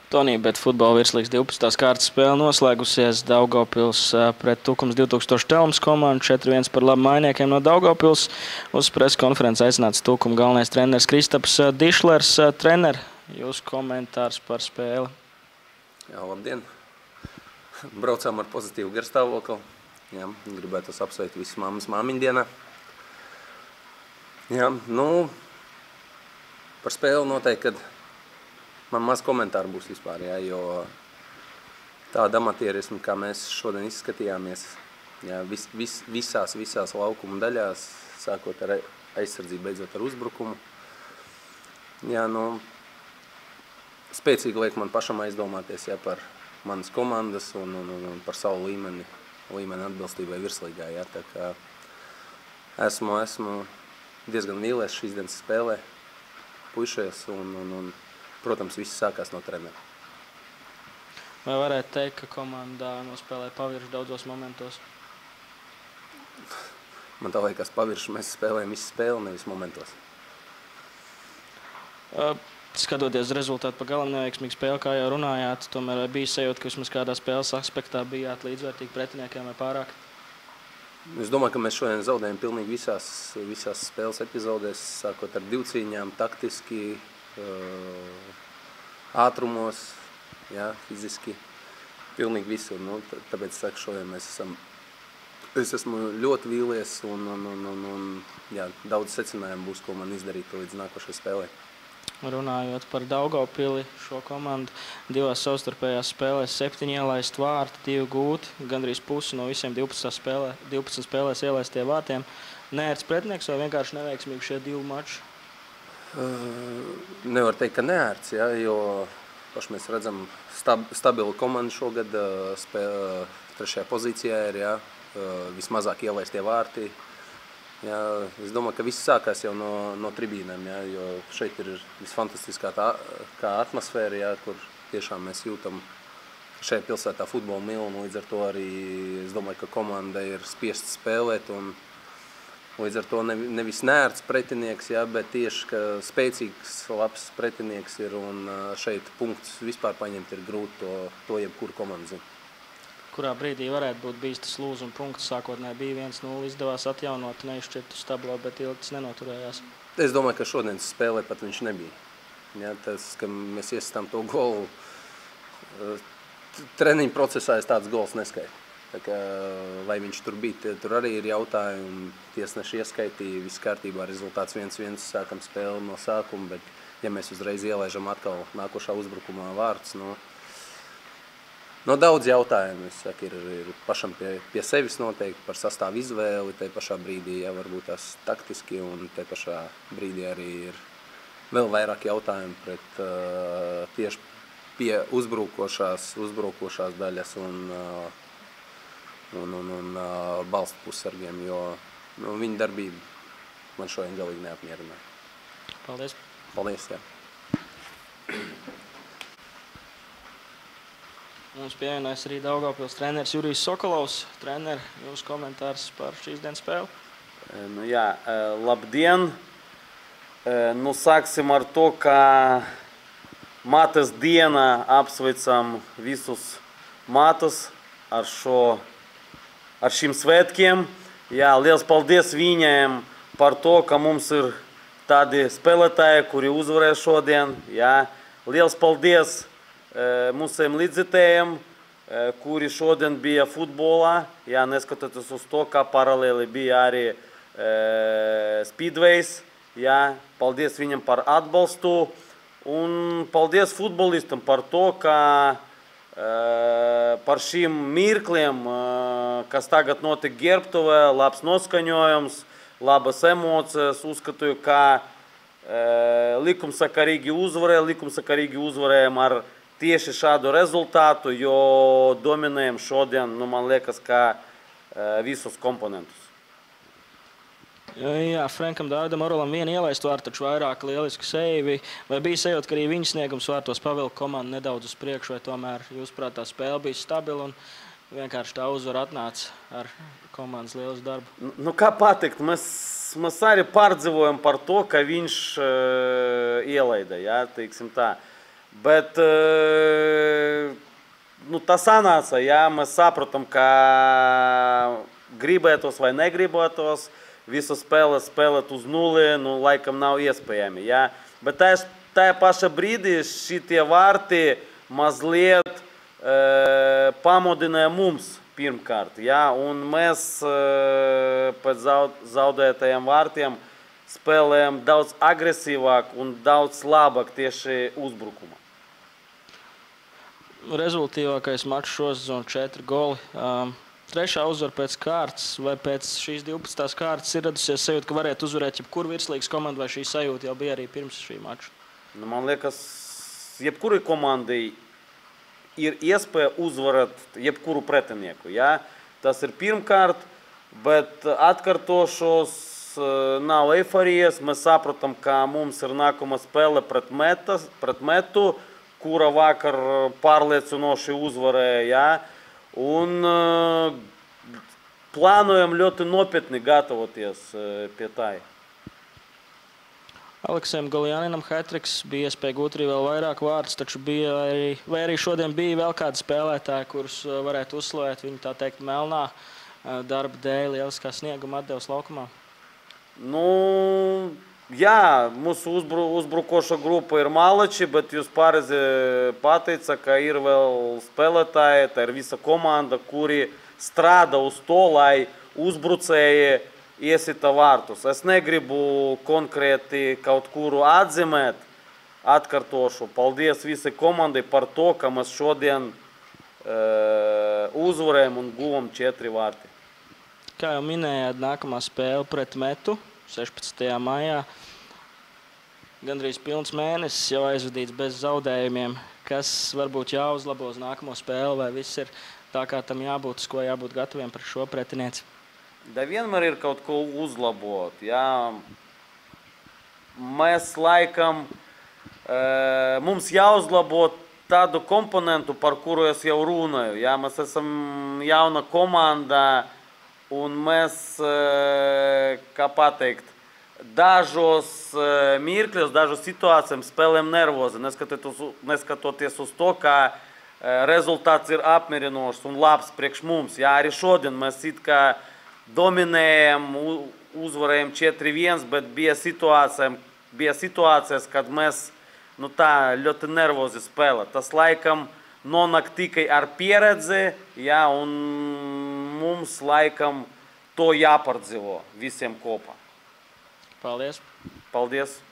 Tonī, bet futbola virslīgas 12. kārtas spēle noslēgusies. Daugavpils pret Tukums 2000 Telmas komandu 4-1 par labu mainiekiem no Daugavpils. Uz preses konferences aicināts Tukuma galvenais treneris Kristaps Dišlers. Trener, jūsu komentārs par spēli? Jā, labdien! Braucām ar pozitīvu garstāvokli. Jā, gribētu apsveikt visus mammas māmiņdienā. Jā, par spēli noteikti, kad man maz komentāru būs vispār, jā, jo tāda amatierisma, kā mēs šodien izskatījāmies, jā, visās laukuma daļās, sākot ar aizsardzību, beidzot ar uzbrukumu. Jā, spēcīgi liek man pašam aizdomāties, jā, par manas komandas un par savu līmeni atbilstībai virslīgā, jā, tā kā esmu diezgan vīlies šīs dienas spēlē, puišies un protams, viss sākās no trenera. Vai varētu teikt, ka komandā nospēlē pavirši daudzos momentos? Man tā liekas pavirši, mēs spēlējam visu spēli, nevis momentos. Skatoties rezultātu pa galam neveiksmīgu spēli, kā jau runājāt, tomēr bija sajūta, ka vismaz kādā spēles aspektā bijāt līdzvērtīgi pretiniekiem vai pārāk? Es domāju, ka mēs šodien zaudējam pilnīgi visās spēles epizodēs, sākot ar divcīņām, taktiski, ātrumos, jā, fiziski, pilnīgi visur. Tāpēc saku, šodien es esmu ļoti vīlies un jā, daudz secinājumu būs, ko man izdarīt līdz nākošai spēlē. Runājot par Daugavpili, šo komandu divās savstarpējās spēlēs 7 ielaist vārti, 2 gūti, gandrīz pusi no visiem 12 spēlēs ielaistie vārtiem. Neērts pretinieks vai vienkārši neveiksmīgi šie 2 mači? Nevar teikt, ka neērts, jā, jo paši mēs redzam stabilu komandu šogad, 3. pozīcijā ir, jā, vismazāk ielaistie vārti. Jā, es domāju, ka viss sākās jau no tribīnēm, jā, jo šeit ir visfantastiskākā atmosfēra, jā, kur tiešām mēs jūtam šajā pilsētā futbolu mīlu, līdz ar to arī es domāju, ka komanda ir spiesta spēlēt un līdz ar to nevis neērts pretinieks, jā, bet tieši, ka spēcīgs, labs pretinieks ir un šeit punktus vispār paņemt ir grūti, to jebkuru komandu zina. Kurā brīdī varētu būt bijis tas lūzuma punkts? Sākotnēji bija 1-0, izdevās atjaunot, neizšķirt uz tablo, bet ilgi tas nenoturējās. Es domāju, ka šodienas spēlē pat viņš nebija. Jā, tas, ka mēs iesistām to golu, treniņu procesā es tāds gols neskaitu. Tā kā, vai viņš tur bija, tur arī ir jautājumi, tiesneši ieskaitīja, viss kārtībā, rezultāts 1-1, sākam spēli no sākuma, bet ja mēs uzreiz ielaižam atkal nākošā uzbrukumā vārds, daudz jautājumu, es saku, ir pašam pie sevis noteikti par sastāvu izvēli, te pašā brīdī, jā, varbūt tās taktiski, un te pašā brīdī arī ir vēl vairāk jautājumu pret tieši pie uzbrukošās daļas un balstu pussargiem, jo viņa darbība man šodien galīgi neapmierināja. Paldies! Paldies, jā! Mums pievienojas arī Daugavpils treneris Jurijs Sokolovs. Trener, jūsu komentārs par šīs dienas spēli? Jā, labdien! Sāksim ar to, ka mātes dienā apsveicam visus mātes ar šīm svētkiem. Jā, liels paldies viņiem par to, ka mums ir tādi spēlētāji, kuri uzvarēja šodien. Jā, liels paldies mūsiem līdzjutējiem, kuri šodien bija futbolā, jā, neskatoties uz to, ka paralēli bija arī speedways, jā, paldies viņam par atbalstu un paldies futbolistam par to, ka par šīm mirkliem, kas tagad notika ģērbtuvē, labs noskaņojums, labas emocijas, uzskatu, ka likumsakarīgi uzvarējām ar tieši šādu rezultātu, jo dominējam šodien, man liekas, ka visus komponentus. Jā, Frankam Dārdam Orolam 1 ielaistu vārtu, taču vairāk lieliski seivi. Vai bija sajūta, ka arī viņa sniegums vārtos pavilka komandu nedaudz uz priekšu, vai tomēr jūsuprāt tā spēle bija stabila un vienkārši tā uzvara atnāca ar komandas lielisku darbu? Kā pateikt, mēs arī pārdzīvojam par to, ka viņš ielaida, jā, teiksim tā. Bet tas sanāca, jā, mēs sapratam, ka gribētos vai negribētos, visu spēlēt uz nulli, laikam nav iespējami, jā. Bet tajā pašā brīdī šitie vārti mazliet pamodināja mums pirmkārt, jā, un mēs pēc zaudētajiem vārtiem spēlējam daudz agresīvāk un daudz labāk tieši uzbrukumā. Rezultīvākais mačs šosezon 4 goli. Trešā uzvara pēc kārtas vai pēc šīs 12. kārtas ir radusies sajūta, ka varētu uzvarēt jebkuru virslīgas komandu, vai šī sajūta jau bija arī pirms šī mača? Man liekas, jebkurai komandai ir iespēja uzvarēt jebkuru pretinieku. Ja? Tas ir pirmkārt, bet atkārtošos nav eiforijas. Mēs saprotam, ka mums ir nākamā spēle pret Metu, kura vakar pārliecinoši uzvarēja. Ja? Un plānojam ļoti nopietni gatavoties pie tā. Aleksējam Goljaninam hat-triks, bija iespēja gūt arī vēl vairāk vārdus, taču bija arī šodien bija vēl kādi spēlētāji, kurus varētu uzslavēt viņu, tā teikt, melnā darba dēļ, lieliskā snieguma atdevas laukumā. Jā, mūsu uzbrukoša grupa ir malači, bet jūs pareizi pateica, ka ir vēl spēlētāji, tā ir visa komanda, kuri strādā uz to, lai uzbrucēji iesita vārtus. Es negribu konkrēti kaut kuru atzīmēt, atkārtošu. Paldies visai komandai par to, ka mēs šodien uzvarējam un guvam 4 vārti. Kā jau minējāt, nākamā spēle pret Metu 16. maijā. Gandrīz pilns mēnesis jau aizvadīts bez zaudējumiem. Kas varbūt jāuzlabo uz nākamo spēli, vai viss ir tā, kā tam jābūt, uz ko jābūt gataviem par šo pretinieci? Da vienmēr ir kaut ko uzlabot. Jā. Mēs laikam, mums jāuzlabo tādu komponentu, par kuru es jau runāju. Jā. Mēs esam jauna komanda, un mēs, kā pateikt, dažos mirkļos, dažos situācijām spēlējam nervozi, neskatoties uz to, ka rezultāts ir apmierinošs un labs priekš mums. Jā, arī šodien mēs it kā dominējam, uzvarējam 4-1, bet bija situācijas, kad mēs tā ļoti nervozi spēlē. Tas laikam nonāk tikai ar pieredzi, jā, un mums laikam to jāpārdzīvo visiem kopā. Paldies! Paldies!